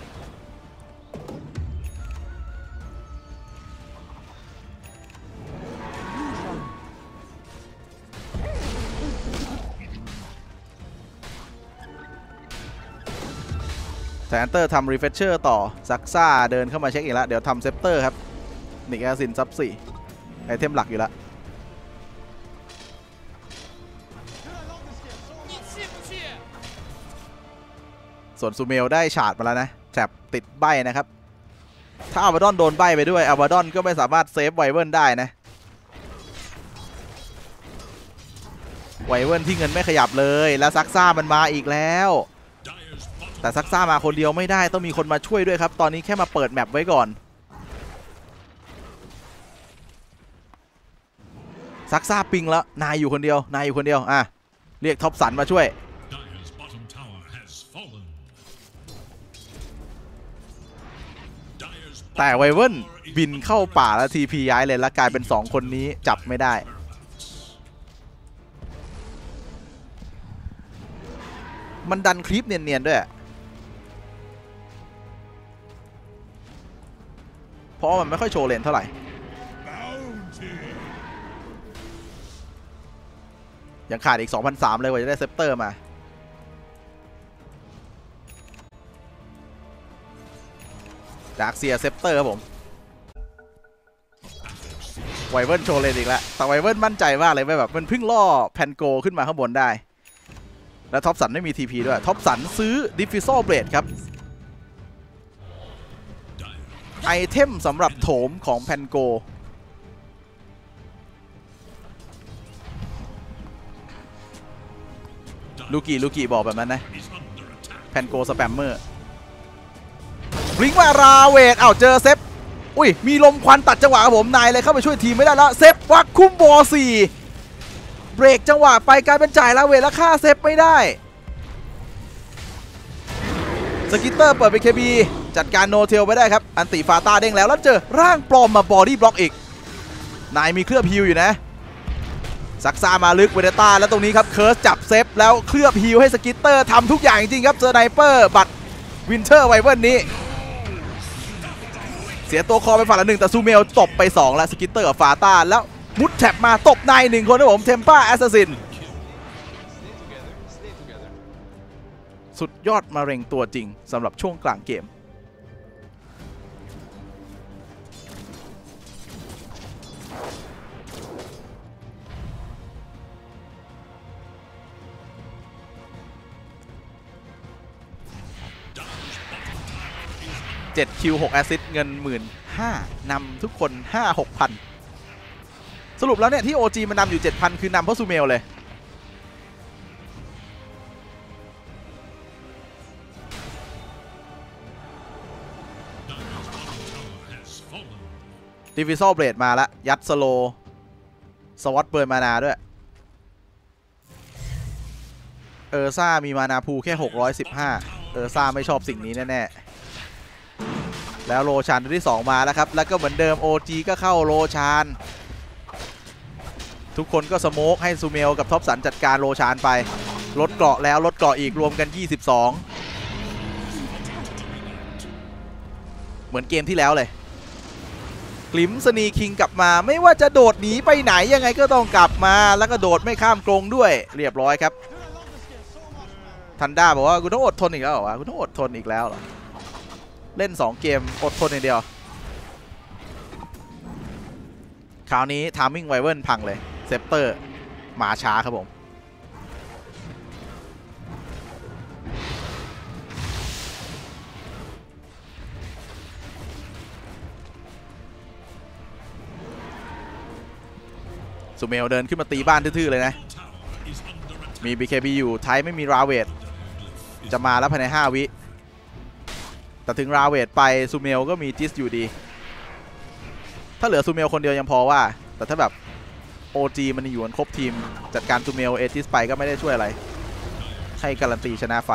แซนเตอร์ทำรีเฟชเชอร์ต่อซักซ่าเดินเข้ามาเช็คอีกแล้ว เดี๋ยวทำเซปเตอร์ครับนิกแอซินซับสี่ไอเทมหลักอยู่แล้วส่วนซูเมลได้ฉาดมาแล้วนะแถบติดใบนะครับถ้าอัลบาดอนโดนใบไปด้วยอัลบาดอนก็ไม่สามารถเซฟไวเวิร์นได้นะไวเวิร์นที่เงินไม่ขยับเลยแล้วซักซ่ามันมาอีกแล้วแต่ซักซ่ามาคนเดียวไม่ได้ต้องมีคนมาช่วยด้วยครับตอนนี้แค่มาเปิดแมปไว้ก่อนซักซ่าปิงแล้วนายอยู่คนเดียวนายอยู่คนเดียวอ่ะเรียกท็อปสันมาช่วยแต่ไวเวิร์นบินเข้าป่าแล้วทีพีย้ายเลยแล้วกลายเป็นสองคนนี้จับไม่ได้มันดันคลิปเนียนๆด้วยเพราะมันไม่ค่อยโชว์เลนเท่าไหร่ยังขาดอีก สองพันสามร้อย เลยกว่าจะได้เซปเตอร์มาดาร์กเซียเซปเตอร์ครับผมไวเวิร์นโชว์เลนอีกแล้วแต่ไวเวิร์นมั่นใจมากเลยว่าแบบมันเพิ่งล่อแพนโกขึ้นมาข้างบนได้แล้วท็อปสันไม่มี ที พี ด้วยท็อปสันซื้อดิฟฟิซอลเบลดครับไอเทมสำหรับโถมของแพนโกลูกี้ลูกี้บอกแบบนั้นนะแพนโกสแปมเมอร์ลิงมาราเวทอ้าวเจอเซฟอุ้ยมีลมควันตัดจังหวะครับผมนายเลยเข้าไปช่วยทีมไม่ได้แล้วเซฟวักคุ้มบอลสี่เบรกจังหวะไปกลายเป็นจ่ายลาเวทแล้วฆ่าเซฟไม่ได้สกิตเตอร์เปิดไปเคบีจัดการโนเทลไปได้ครับอันติฟาตาเด้งแล้วแล้วเจอร่างปลอมมาบอดี้บล็อกอีกนายมีเคลือบฮิวอยู่นะซักซ่ามาลึกเวเดต้าแล้วตรงนี้ครับเคิร์สจับเซฟแล้วเคลือบฮิวให้สกิตเตอร์ทำทุกอย่างจริงๆครับเจอไนเปอร์บัตรวินเทอร์ไวเวิร์นนี้เสียตัวคอไปฝั่งละหนึ่งแต่ซูเมลตบไปสองแล้วสกิตเตอร์กับฟาตาแล้วมุดแท็บมาตบในหนึ่งคนนะผมเทมป้าแอสซัสซินสุดยอดมะเร็งตัวจริงสำหรับช่วงกลางเกมเจ็ดคิวหกแอสซิสต์เงิน หนึ่งหมื่นห้าพัน นำทุกคน ห้าหกพัน สรุปแล้วเนี่ยที่ โอ จี มันนำอยู่ เจ็ดพัน คือนำเพราะซูเมลเลยดิฟิซอลเบลดมาแล้วยัดสโลสวอตเบิร์นมานาด้วยเออร์ซ่ามีมานาพูแค่หกร้อยสิบห้าเออร์ซ่าไม่ชอบสิ่งนี้แน่ๆแล้วโรชานตัวที่สองมาแล้วครับแล้วก็เหมือนเดิม โอ จี ก็เข้าโรชานทุกคนก็สโมกให้ซูเมลกับท็อปสันจัดการโรชานไปลดเกราะแล้วลดเกราะอีกรวมกันยี่สิบสองเหมือนเกมที่แล้วเลยกลิมสนีคิงกลับมาไม่ว่าจะโดดหนีไปไหนยังไงก็ต้องกลับมาแล้วก็โดดไม่ข้ามกรงด้วยเรียบร้อยครับทันด้าบอกว่าคุณต้องอดทนอีกแล้วเหรอวะคุณต้องอดทนอีกแล้วเหรอเล่นสองเกมอดทนอย่างเดียวคราวนี้ทามมิ่งไวเวิร์นพังเลยเซปเตอร์มาช้าครับผมซูเมลเดินขึ้นมาตีบ้านทื่อๆเลยนะมี บี เค บี อยู่ไทยไม่มีราเวทจะมาแล้วภายในห้าวิแต่ถึงราเวทไปซูเมลก็มีจิสอยู่ดีถ้าเหลือซูเมลคนเดียวยังพอว่าแต่ถ้าแบบ โอ จี มันอยู่กันครบทีมจัดการซูเมลเอจิสไปก็ไม่ได้ช่วยอะไรให้การันตีชนะไฟ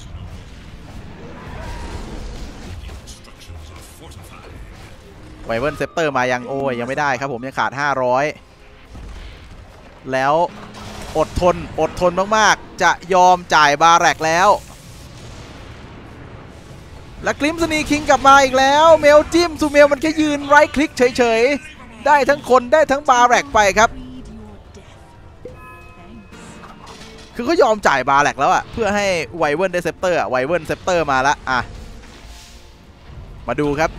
ไวเวิร์นเซปเตอร์มายังโอ้ยยังไม่ได้ครับผมยังขาดห้าร้อยแล้วอดทนอดทนมากๆจะยอมจ่ายบาแรกแล้วและกลิมสนีคิงกลับมาอีกแล้วเมลจิ้มซูเมลมันแค่ยืนไรคลิกเฉยๆได้ทั้งคนได้ทั้งบาแร็กไปครับคือเขายอมจ่ายบาแร็กแล้วอะเพื่อให้ไวเวิร์นได้เซปเตอร์อะไวเวิร์นเซปเตอร์มาละอ่ะมาดูครับ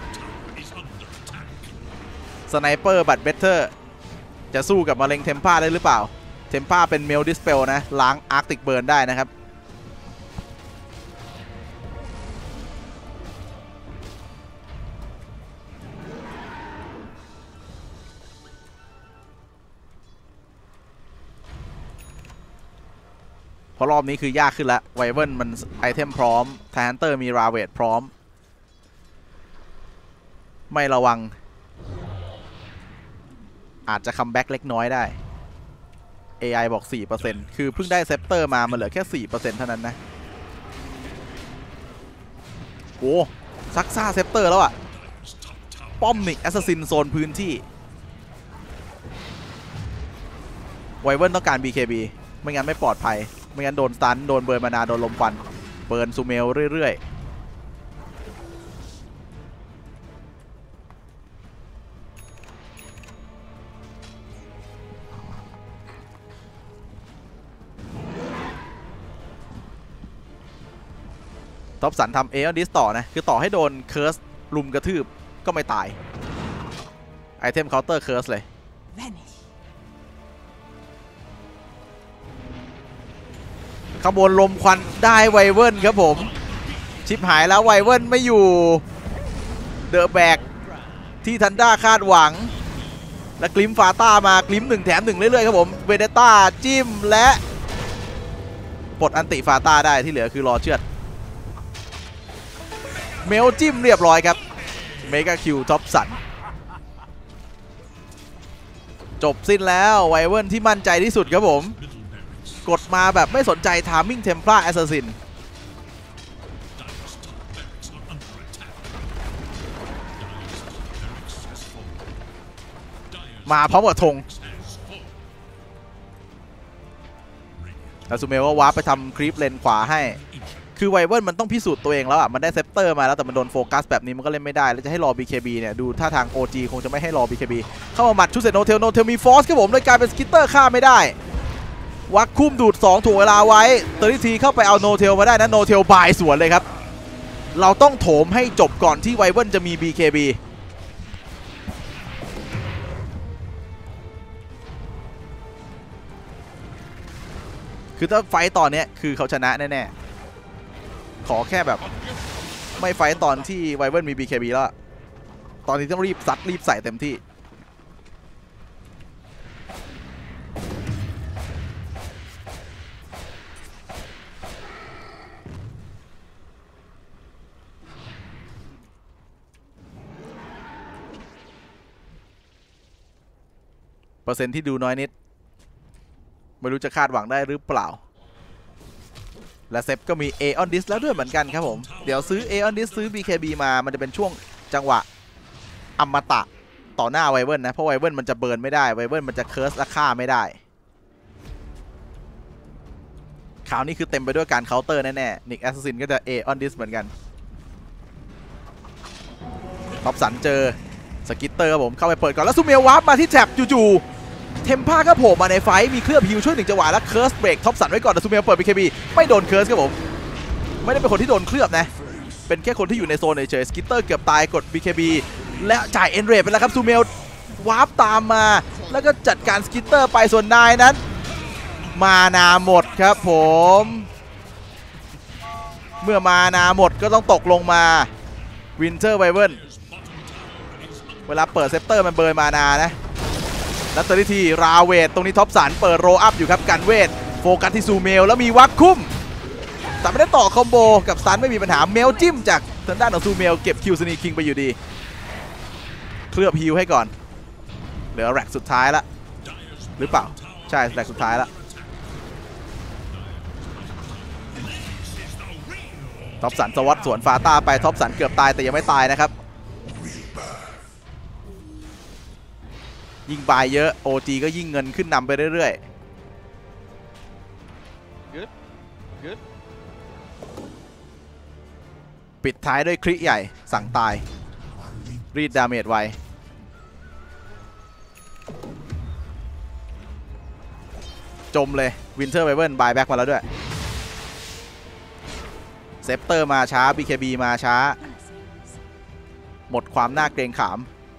สไนเปอร์บัตเบเตอร์จะสู้กับมะเร็งเทมป้าได้หรือเปล่าเทมป้าเป็นเมลดิสเปลนะล้างอาร์กติกเบิร์นได้นะครับเพราะรอบนี้คือยากขึ้นละไวเวิร์นมันไอเทมพร้อมไทฮันเตอร์มีราเวทพร้อมไม่ระวังอาจจะคัมแบ็กเล็กน้อยได้ เอ ไอ บอก สี่เปอร์เซ็นต์ คือเพิ่งได้เซปเตอร์มามันเหลือแค่ สี่เปอร์เซ็นต์ เท่านั้นนะโอ้ซักซ่าเซปเตอร์แล้วอะป้อมนิกแอสซัสซินโซนพื้นที่ไวเวิร์นต้องการ บี เค บี ไม่งั้นไม่ปลอดภัยไม่งั้นโดนสตันโดนเบิร์นมานาโดนลมควันเบิร์นซูเมลเรื่อยๆท็อปสันทำเอลดิสต่อนะคือต่อให้โดนเคิร์สลุมกระทืบก็ไม่ตายไอเทมเคาน์เตอร์เคิร์สเลยขบวนลมควันได้ไวเวิร์นครับผมชิปหายแล้วไวเวิร์นไม่อยู่เดอะแบกที่ทันด้าคาดหวังและกลิมฟาต้ามากลิมหนึ่งแถมหนึ่งเรื่อยๆครับผมเวเนต้าจิ้มและปลดอันติฟาต้าได้ที่เหลือคือรอเชือดเมลจิ้มเรียบร้อยครับเมกาคิวท็อปสันจบสิ้นแล้วไวเวิร์นที่มั่นใจที่สุดครับผมกดมาแบบไม่สนใจทามมิ่งเทมเพลาร์แอสซัสซินมาพร้อมกับธงแล้วซูเมลก็วาร์ปไปทำคลิปเลนขวาให้คือไวเวิร์นมันต้องพิสูจน์ตัวเองแล้วอ่ะมันได้เซปเตอร์มาแล้วแต่มันโดนโฟกัสแบบนี้มันก็เล่นไม่ได้แล้วจะให้รอ บี เค บี เนี่ยดูท่าทาง โอ จี คงจะไม่ให้รอ บี เค บี เข้ามาหมัดชุดเสร็จโนเทลโนเทลมีฟอร์สครับผมเลยกลายเป็นสกิตเตอร์ฆ่าไม่ได้วักคุ้มดูดสองถ่วงเวลาไว้เตอร์ทีเข้าไปเอาโนเทลมาได้นะโนเทลบายสวนเลยครับเราต้องโถมให้จบก่อนที่ไวเวิร์นจะมี บี เค บี คือถ้าไฟต์ตอนนี้คือเขาชนะแน่ๆขอแค่แบบไม่ไฟต์ตอนที่ไวเวิร์นมี บี เค บี แล้วตอนนี้ต้องรีบซัดรีบใส่เต็มที่เปอร์เซ็นต์ที่ดูน้อยนิดไม่รู้จะคาดหวังได้หรือเปล่าและเซฟก็มี Aeon Disc แล้วด้วยเหมือนกันครับผมเดี๋ยวซื้อ Aeon Disc ซื้อ บี เค บี มามันจะเป็นช่วงจังหวะอมตะต่อหน้าไวเวิร์นนะเพราะไวเวิร์นมันจะเบิร์นไม่ได้ไวเวิร์นมันจะเคิร์สและฆ่าไม่ได้คราวนี้คือเต็มไปด้วยการเคาน์เตอร์แน่ๆนิกแอสซัสซินก็จะ Aeon Disc เหมือนกันท็อปสันเจอสกิตเตอร์ครับผมเข้าไปเปิดก่อนแล้วซูเมลวาร์ปมาที่แท็บจู่ๆเทมป้าก็โผล่มาในไฟมีเคลือบฮิวช่วยหนึ่งจังหวะแล้วเคิร์สเบรกท็อปสันไว้ก่อนแต่ซูเมลเปิด บี เค บี ไม่โดนเคิร์สครับผมไม่ได้เป็นคนที่โดนเคลือบนะเป็นแค่คนที่อยู่ในโซนเฉยๆสกิตเตอร์เกือบตายกด บี เค บี และจ่ายเอ็นเรทไปแล้วครับซูเมลวาร์ปตามมาแล้วก็จัดการสกิตเตอร์ไปส่วนนายนั้นมานาหมดครับผมเมื่อมานาหมดก็ต้องตกลงมาวินเทอร์ไวเวิร์นเวลาเปิดเซปเตอร์มันเบิร์นมานานะแล้วตัวที่ราเวทตรงนี้ท็อปสันเปิดโรอัพอยู่ครับกันเวทโฟกัสที่ซูเมลแล้วมีวักคุ้มแต่ไม่ได้ต่อคอมโบกับสตันไม่มีปัญหาเมลจิ้มจากทางด้านของซูเมลเก็บคิวสนีคิงไปอยู่ดีเคลือบฮิวให้ก่อนเหลือแร็กสุดท้ายละหรือเปล่าใช่แร็กสุดท้ายละท็อปสันสวัสดสวนฟาต้าไปท็อปสันเกือบตายแต่ยังไม่ตายนะครับยิ่งบายเยอะ โอ จี ก็ยิ่งเงินขึ้นนำไปเรื่อยๆ Good Good ปิดท้ายด้วยคริใหญ่สั่งตายรีดดาเมจไวจมเลยวินเทอร์ไวเวิร์นบายแบ็กมาแล้วด้วยเซปเตอร์มาช้า บี เค บี มาช้าหมดความน่าเกรงขาม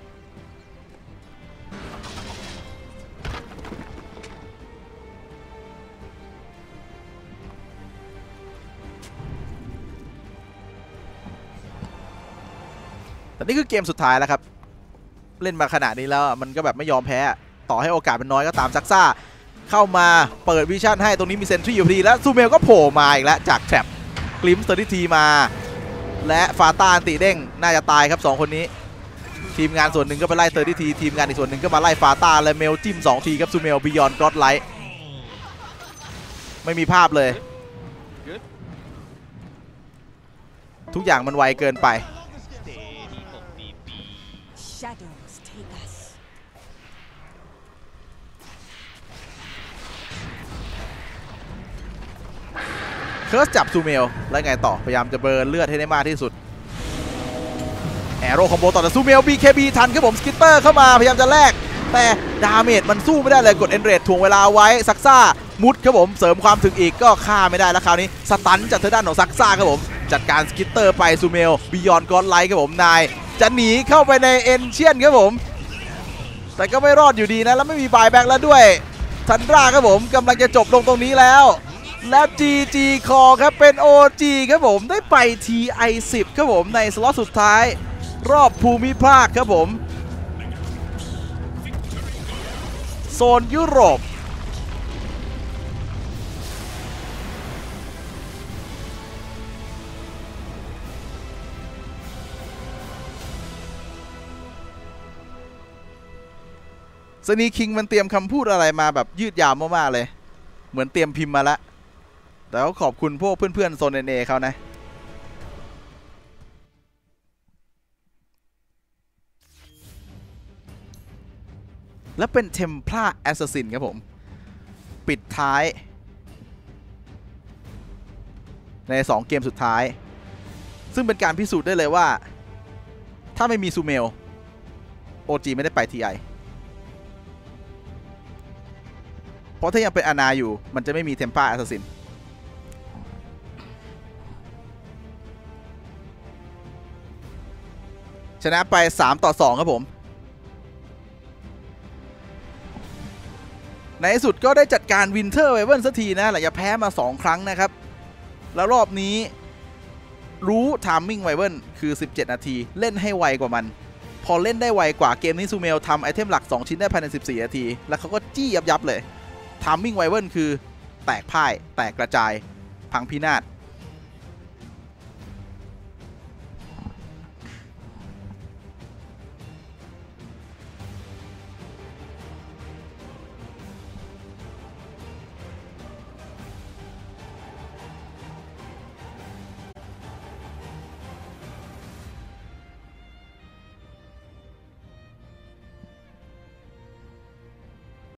แต่นี่คือเกมสุดท้ายแล้วครับเล่นมาขนาดนี้แล้วมันก็แบบไม่ยอมแพ้ต่อให้โอกาสเป็นน้อยก็ตามซักซ่าเข้ามาเปิดวิชั่นให้ตรงนี้มีเซนทรีอยู่พอดีแล้วซูเมลก็โผล่มาอีกแล้วจากแทร็ปกลิมส์เตอร์ดิทีมาและฟาตาอันติเด้งน่าจะตายครับสองคนนี้ทีมงานส่วนหนึ่งก็ไปไล่เตอร์ดิทีทีมงานอีกส่วนหนึ่งก็มาไล่ฟาตาและเมลจิ้มสองทีครับซูเมลบิยอนด์ก็อดไลท์ไม่มีภาพเลยทุกอย่างมันไวเกินไป Shadows take us. เคิร์สจับซูเมลแล้วไงต่อพยายามจะเบิร์นเลือดให้ได้มากที่สุดแอโร่คอมโบต่อจากซูเมล บี เค บี ทันครับผมสกิตเตอร์เข้ามาพยายามจะแลกแต่ดาเมจมันสู้ไม่ได้เลยกดเอนเรดถ่วงเวลาไว้ซักซ่ามุดครับผมเสริมความถึงอีกก็ฆ่าไม่ได้แล้วคราวนี้สตันจากทางด้านของซักซ่าครับผมจัดการสกิตเตอร์ไปซูเมลบิยอนด์ก็อดไลท์ครับผมนายจะหนีเข้าไปในเอนเชียนครับผมแต่ก็ไม่รอดอยู่ดีนะแล้วไม่มีบายแบ็กแล้วด้วยทันดราครับผมกำลังจะจบลงตรงนี้แล้วแล้ว จี จี Core ครับเป็น โอ จี ครับผมได้ไป ที ไอ สิบ ครับผมในสล็อตสุดท้ายรอบภูมิภาคครับผมโซนยุโรปสนีคิงมันเตรียมคำพูดอะไรมาแบบยืดยาวมากๆเลยเหมือนเตรียมพิมพ์มาแล้วแต่ก็ขอบคุณพวกเพื่อนๆโซนเอเนเขานะแล้วเป็นเทมเพลาแอสซัสซินครับผมปิดท้ายในสองเกมสุดท้ายซึ่งเป็นการพิสูจน์ได้เลยว่าถ้าไม่มีซูเมล โอ จี ไม่ได้ไป ที ไอเพราะถ้ายังเป็นอานาอยู่มันจะไม่มีเทมเพลาแอสซัสซินชนะไปสามต่อสองครับผมในที่สุดก็ได้จัดการวินเทอร์ไวเวิร์นสักทีนะหลังจากแพ้มาสองครั้งนะครับแล้วรอบนี้รู้ไทมิ่งไวเวิร์นคือสิบเจ็ดนาทีเล่นให้ไวกว่ามันพอเล่นได้ไวกว่าเกมนี้ซูเมลทำไอเทมหลักสองชิ้นได้ภายในสิบสี่นาทีแล้วเขาก็จี้ยับยับเลยไทมิ่งไวเวิร์นคือแตกพ่ายแตกกระจายพังพินาศ